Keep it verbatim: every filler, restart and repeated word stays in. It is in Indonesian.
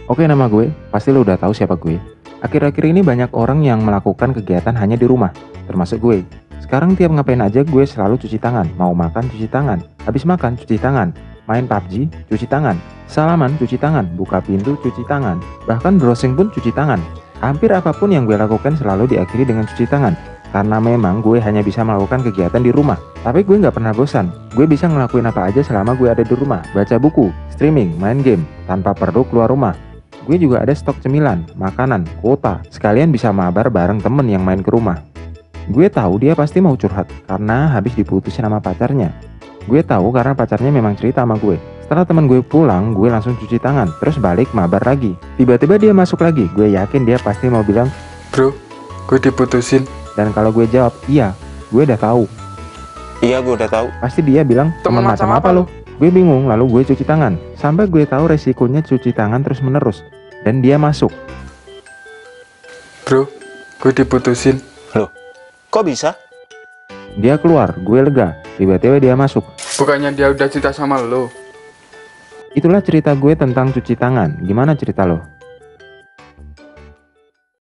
Oke, nama gue, pasti lo udah tahu siapa gue. Akhir-akhir ini banyak orang yang melakukan kegiatan hanya di rumah, termasuk gue. Sekarang tiap ngapain aja gue selalu cuci tangan. Mau makan cuci tangan, habis makan cuci tangan, main P U B G cuci tangan, salaman cuci tangan, buka pintu cuci tangan, bahkan browsing pun cuci tangan. Hampir apapun yang gue lakukan selalu diakhiri dengan cuci tangan. Karena memang gue hanya bisa melakukan kegiatan di rumah. Tapi gue nggak pernah bosan. Gue bisa ngelakuin apa aja selama gue ada di rumah. Baca buku, streaming, main game, tanpa perlu keluar rumah. Gue juga ada stok cemilan, makanan, kuota. Sekalian bisa mabar bareng temen yang main ke rumah. Gue tahu dia pasti mau curhat karena habis diputusin sama pacarnya. Gue tahu karena pacarnya memang cerita sama gue. Setelah temen gue pulang, gue langsung cuci tangan, terus balik mabar lagi. Tiba-tiba dia masuk lagi. Gue yakin dia pasti mau bilang, "Bro, gue diputusin." Dan kalau gue jawab, "Iya, gue udah tahu." Iya, gue udah tahu. Pasti dia bilang, "Temen macam apa lo?" Gue bingung, lalu gue cuci tangan. Sampai gue tahu resikonya cuci tangan terus menerus. Dan dia masuk. "Bro, gue diputusin." Loh, kok bisa? Dia keluar, gue lega. Tiba-tiba dia masuk. Bukannya dia udah cinta sama lo? Itulah cerita gue tentang cuci tangan. Gimana cerita lo?